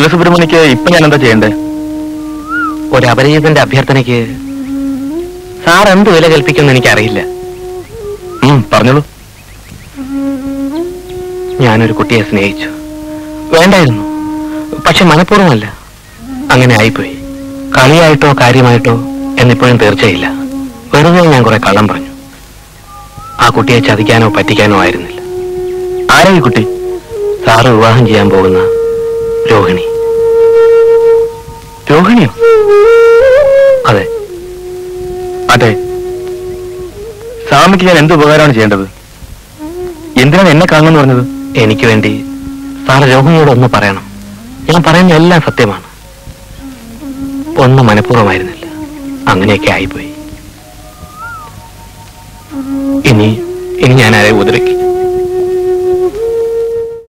ബാലസുബ്രഹ്മണ്യക്ക് ഇപ്പൊ ഞാൻ എന്താ ചെയ്യണ്ടേ? ഒരു അപരിചിതന്റെ അഭ്യർത്ഥനയ്ക്ക് സാർ എന്ത് വില കൽപ്പിക്കുമെന്ന് എനിക്കറിയില്ല. പറഞ്ഞോളൂ. ഞാനൊരു കുട്ടിയെ സ്നേഹിച്ചു. വേണ്ടായിരുന്നു, പക്ഷെ മനഃപൂർവ്വമല്ല. അങ്ങനെ ആയിപ്പോയി. കളിയായിട്ടോ കാര്യമായിട്ടോ എന്നിപ്പോഴും തീർച്ചയില്ല. വെറുതെ ഞാൻ കുറെ കള്ളം പറഞ്ഞു. ആ കുട്ടിയെ ചതിക്കാനോ പറ്റിക്കാനോ ആയിരുന്നില്ല. ആരാ ഈ കുട്ടി? സാറ് വിവാഹം ചെയ്യാൻ പോകുന്ന രോഹിണി. രോഹിണിയോ? അതെ. അതെ. സ്വാമിക്ക് ഞാൻ എന്ത് ഉപകാരമാണ് ചെയ്യേണ്ടത്? എന്തിനാണ് എന്നെ കാണുമെന്ന് പറഞ്ഞത്? എനിക്ക് വേണ്ടി സാറ് രോഹിണിയോട് ഒന്ന് പറയണം. ഞാൻ പറയുന്ന എല്ലാം സത്യമാണ്. ഒന്നും മനഃപൂർവ്വമായിരുന്നില്ല. അങ്ങനെയൊക്കെ ആയിപ്പോയി. ഇനി ഞാൻ ആരെ ഉപദ്രവിക്കും?